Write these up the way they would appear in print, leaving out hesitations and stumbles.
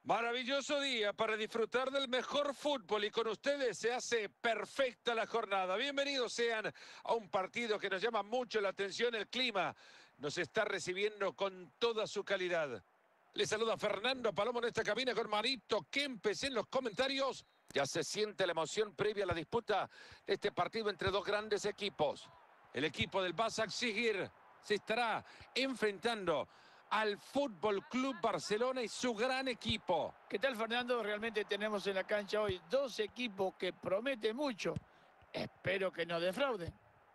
Maravilloso día para disfrutar del mejor fútbol y con ustedes se hace perfecta la jornada. Bienvenidos sean a un partido que nos llama mucho la atención. El clima nos está recibiendo con toda su calidad. Le saluda Fernando Palomo en esta cabina con Marito Kempes en los comentarios. Ya se siente la emoción previa a la disputa de este partido entre dos grandes equipos. El equipo del Başakşehir se estará enfrentando al Fútbol Club Barcelona y su gran equipo. ¿Qué tal, Fernando? Realmente tenemos en la cancha hoy dos equipos que prometen mucho. Espero que no defrauden.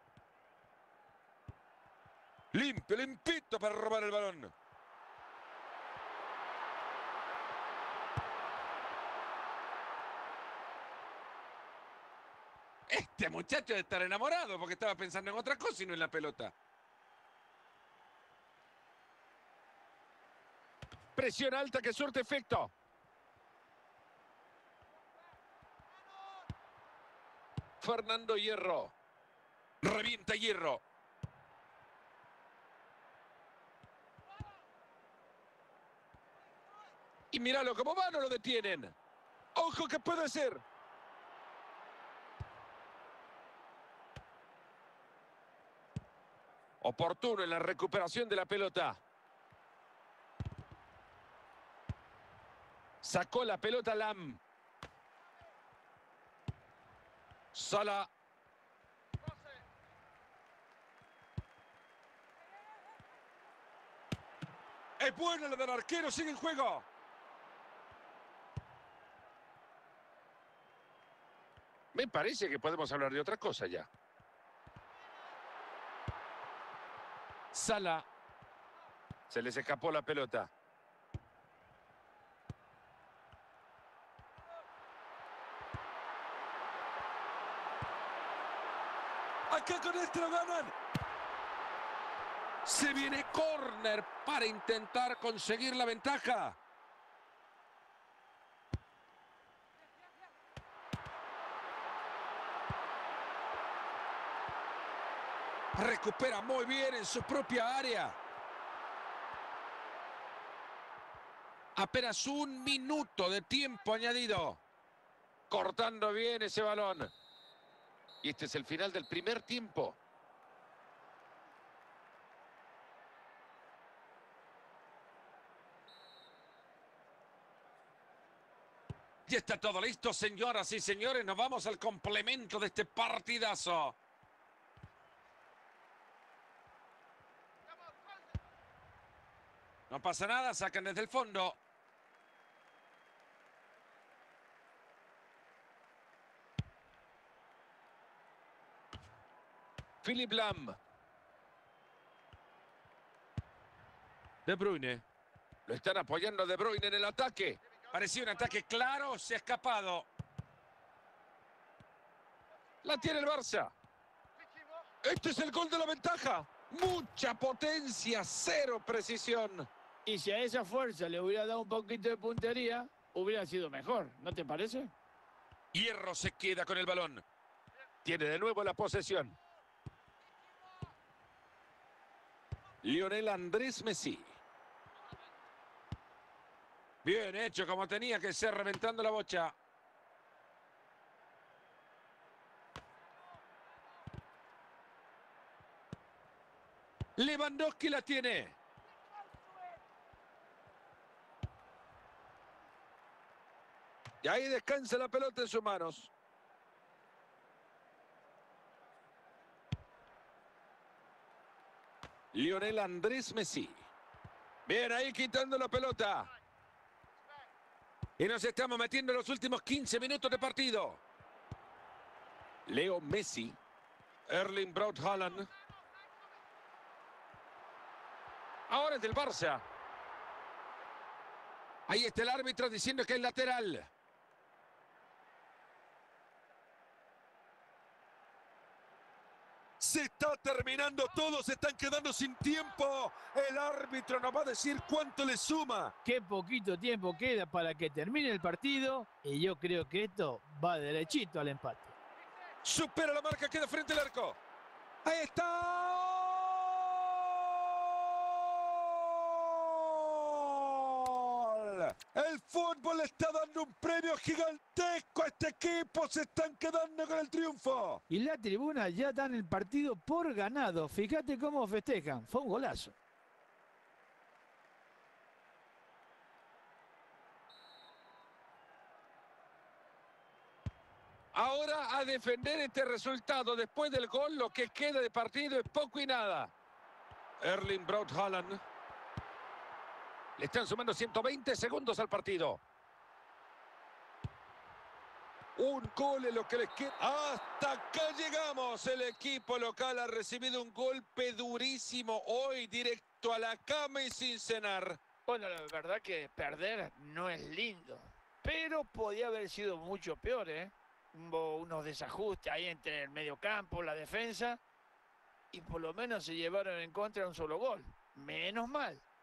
Limpio, limpito para robar el balón. Este muchacho debe estar enamorado porque estaba pensando en otra cosa y no en la pelota. Presión alta que surte efecto. Fernando Hierro. Revienta Hierro. Y míralo, como va, no lo detienen. ¡Ojo que puede ser! Oportuno en la recuperación de la pelota. Sacó la pelota Lam. Sala. Es buena la del arquero, sigue en juego. Me parece que podemos hablar de otra cosa ya. Sala. Se les escapó la pelota. Acá con este lo ganan. Se viene córner para intentar conseguir la ventaja. Recupera muy bien en su propia área. Apenas un minuto de tiempo añadido. Cortando bien ese balón. Y este es el final del primer tiempo. Ya está todo listo, señoras y señores. Nos vamos al complemento de este partidazo. No pasa nada, sacan desde el fondo. Philipp Lam. De Bruyne. Lo están apoyando a De Bruyne en el ataque. Parecía un ataque claro, se ha escapado. La tiene el Barça. Este es el gol de la ventaja. Mucha potencia, cero precisión. Y si a esa fuerza le hubiera dado un poquito de puntería, hubiera sido mejor, ¿no te parece? Hierro se queda con el balón. Tiene de nuevo la posesión. Lionel Andrés Messi. Bien hecho, como tenía que ser, reventando la bocha. Lewandowski la tiene. Y ahí descansa la pelota en sus manos. Lionel Andrés Messi. Bien, ahí quitando la pelota. Y nos estamos metiendo en los últimos 15 minutos de partido. Leo Messi. Erling Braut Haaland. Ahora es del Barça. Ahí está el árbitro diciendo que es lateral. Se está terminando todo, se están quedando sin tiempo. El árbitro nos va a decir cuánto le suma. Qué poquito tiempo queda para que termine el partido y yo creo que esto va derechito al empate. Supera la marca, queda frente al arco. Ahí está. ¡Gol! El fútbol le está dando un premio gigantesco a este equipo. Se están quedando con el triunfo. Y la tribuna ya dan el partido por ganado. Fíjate cómo festejan. Fue un golazo. Ahora a defender este resultado. Después del gol, lo que queda de partido es poco y nada. Erling Braut Haaland. Le están sumando 120 segundos al partido. Un gol es lo que les queda. Hasta acá llegamos. El equipo local ha recibido un golpe durísimo hoy, directo a la cama y sin cenar. Bueno, la verdad que perder no es lindo, pero podía haber sido mucho peor, ¿eh? Hubo unos desajustes ahí entre el mediocampo, la defensa, y por lo menos se llevaron en contra un solo gol. Menos mal.